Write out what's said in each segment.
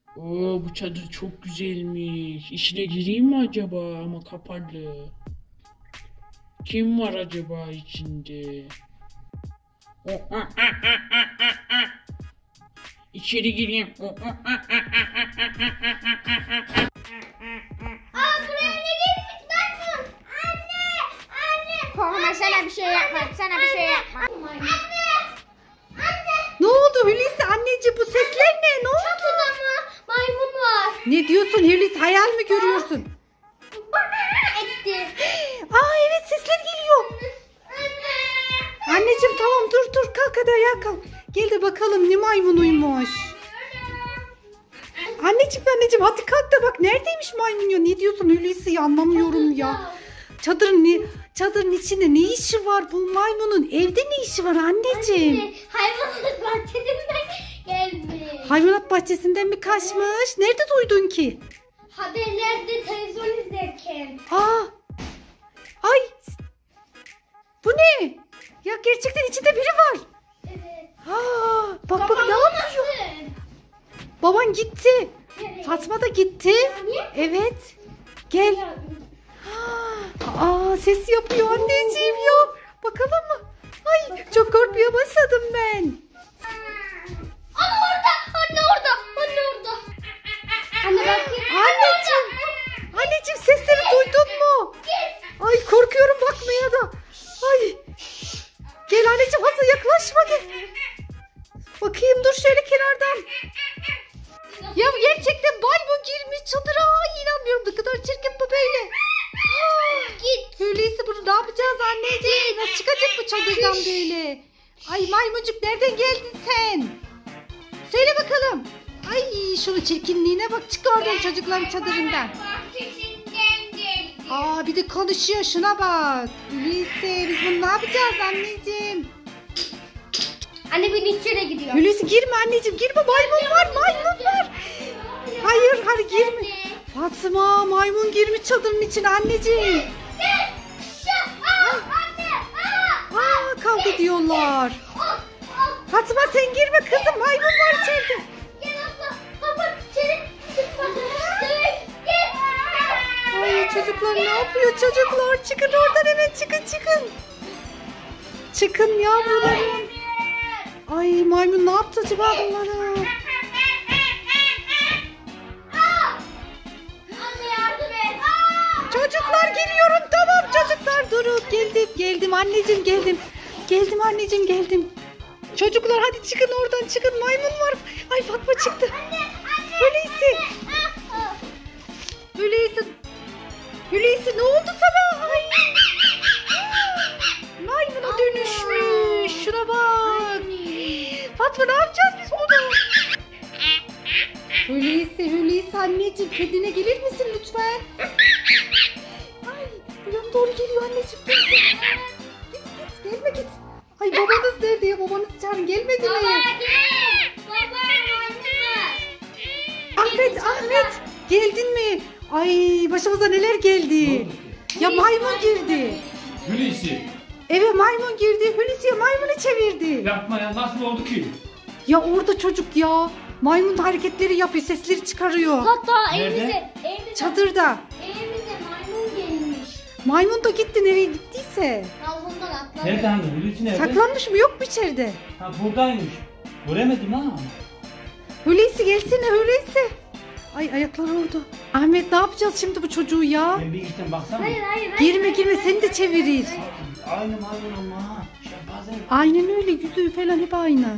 Oo, bu çadır çok güzelmiş. İçine gireyim mi acaba? Ama kapalı. Kim var acaba içinde? İçeri gireyim. Buraya ne geldik ben? Anne. Korkma, sana bir şey yapmam. Sana bir şey yapmam. Ne oldu Hulusi anneciğim, bu sesler ne? Ne oldu? Çatıda mı? Maymun var. Ne diyorsun Hulusi, hayal mi görüyorsun? Etti. Aa evet, sesler geliyor. Anneciğim tamam, dur kalk, hadi ayağa kalk. Gel de bakalım ne maymunuymuş. Anneciğim hadi kalk da bak, neredeymiş maymun ya? Ne diyorsun Hulusi, anlamıyorum ya. Çadırın içinde ne işi var bu maymunun? Evde ne işi var anneciğim? Anne, hayvanat bahçesinden geldi. Hayvanat bahçesinden mi kaçmış? Nerede duydun ki? Haberlerde televizyon izlerken. Aa! Ay! Bu ne? Ya gerçekten içinde biri var. Evet. Aa, bak ne yapıyor? Nasıl? Baban gitti. Nereye? Fatma da gitti. Niye? Evet. Gel. Aa, ses yapıyor anneciğim ya. Bakalım mı? Ay, çok korkmaya başladım ben. Anne orada. Anne orada. Anne orada. Anne bakayım. Anneciğim sesleri duydun mu? Ay, korkuyorum bakmaya da. Ay. Gel anneciğim, fazla yaklaşma, gel. Bakayım, dur şöyle kenardan. Ya gerçekten maymun girmiş çadıra. Ay, inanmıyorum, ne kadar çirkin bu böyle. Git. Öyleyse bunu ne yapacağız anneciğim? Nasıl çıkacak bu çadırdan böyle? Ay maymuncuk, nereden geldin sen? Söyle bakalım. Ay, şunun çirkinliğine bak, çık oradan çocukların çadırından. Bahçesinden geldi. Aa, bir de konuşuyor, şuna bak. Hulusi, biz bunu ne yapacağız anneciğim? Anne beni içeri gidiyor. Hulusi girme anneciğim, girme, maymun var. Hayır girme. Fatma, maymun girmiş çadırın içine anneciğim. Aa, kavga ediyorlar. Fatma sen girme kızım, maymun var içeride. Gel abla. Baba içeri. Gel. Ay çocuklar, ne yapıyor çocuklar? Çıkın oradan hemen, çıkın. Çıkın yavrularım. Ay, maymun ne yaptı acaba bunlara? Anne yardım et. Çocuklar geliyorum, tamam çocuklar durun. Geldim anneciğim, geldim. Çocuklar hadi çıkın oradan, çıkın, maymun var. Ay Fatma çıktı. Hulusi ne oldu sana? Ay. Maymuna dönüşmüş. Şuna bak. Fatma, ne yapacağız biz bunu? Hulusi anneciğim, kendine gelir misin lütfen? Ay, bu yana doğru geliyor anneciğim. Git, gelme git. Ay, babanız nerede ya? Babanızı çağırın, gelmedi mi? Baba Ahmet, geldin mi? Ay, başımıza neler geldi. Ya maymun girdi. Hulusi. Eve maymun girdi. Hulusi'ye maymunu çevirdi. Yapma ya, nasıl oldu ki? Ya orada çocuk ya. Maymun hareketleri yapıyor, sesleri çıkarıyor. Hatta Nerede? Çadırda. evimize maymun gelmiş. Maymun da gitti, nereye gittiyse. Balkondan atladı. Nerede hanım? Hulusi nerede? Saklanmış mı, yok mu içeride? Ha, buradaymış. Göremedim ha. Hulusi gelsene Hulusi. Ay, ayakları oldu. Ahmet, ne yapacağız şimdi bu çocuğu ya? Ben bir gittim baksana. Hayır. Girme, seni de çevirir. Aynı ama. Şempanze. Aynen öyle, yüzü falan hep aynı.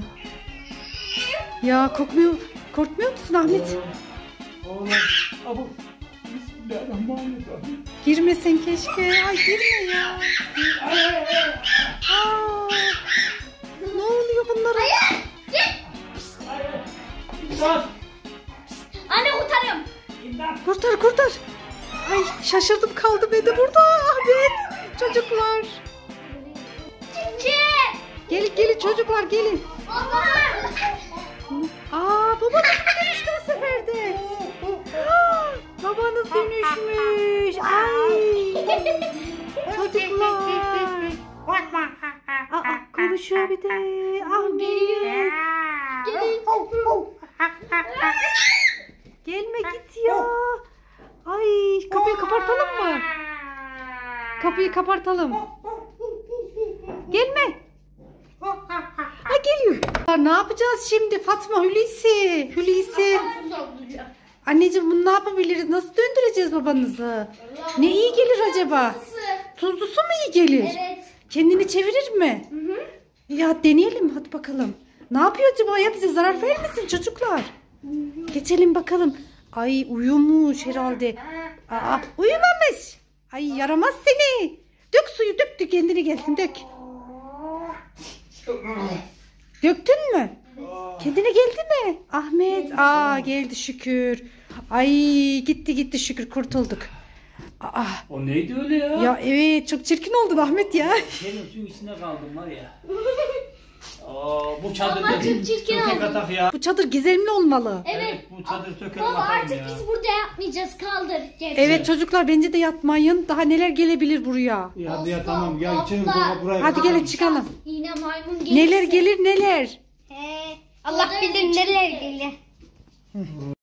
Ya korkmuyor musun Ahmet? Oğlum. Abu. Bismillahirrahmanirrahim. Girmesen keşke. Ay, girme ya. Aa, ne oluyor bunlara? İmdat. Anne kurtarıyorum. İmdat. Kurtar. Ay, şaşırdım kaldım ben de burada Ahmet. Çocuklar. Gelin çocuklar, gelin. Baba. Aa, babanız mı dönüştü o seferde? Babanız dönüşmüş. Ay. Çocuklar. Aa, konuşuyor bir de. Ahmet. Gelin. Gelme git ya. Ay kapıyı kapatalım mı? Kapıyı kapatalım. Gelme. Ha geliyor. Ne yapacağız şimdi Fatma Hulusi? Anneciğim bunu ne yapabiliriz? Nasıl döndüreceğiz babanızı? Ne iyi gelir acaba? Tuzlusu mu iyi gelir? Evet. Kendini çevirir mi? Ya deneyelim hadi bakalım. Ne yapıyor acaba ya, bize zarar vermesin çocuklar. Geçelim bakalım. Ay uyumuş herhalde. Aa, uyumamış. Ay yaramaz seni. Dök suyu dök kendine gelsin dök. Döktün mü? Kendine geldi mi? Ahmet. Aa geldi şükür. Ay gitti şükür kurtulduk. Aa. O neydi öyle ya? Ya evet çok çirkin oldun Ahmet ya. Senin suyun içinde kaldım var ya. Aa, bu çadır Baba, çok çirkin sökek oldu. atak ya. Bu çadır gizemli olmalı. Evet. Bu çadır sökelim Baba atalım artık ya. biz burada yapmayacağız. Kaldır. Gel. Evet çocuklar bence de yatmayın. Daha neler gelebilir buraya. Ya hadi ya tamam ya Aslan, içelim aslan. buraya. Hadi gelin çıkalım. Yine maymun gelirse. Neler gelir neler. Allah bilir neler gelir.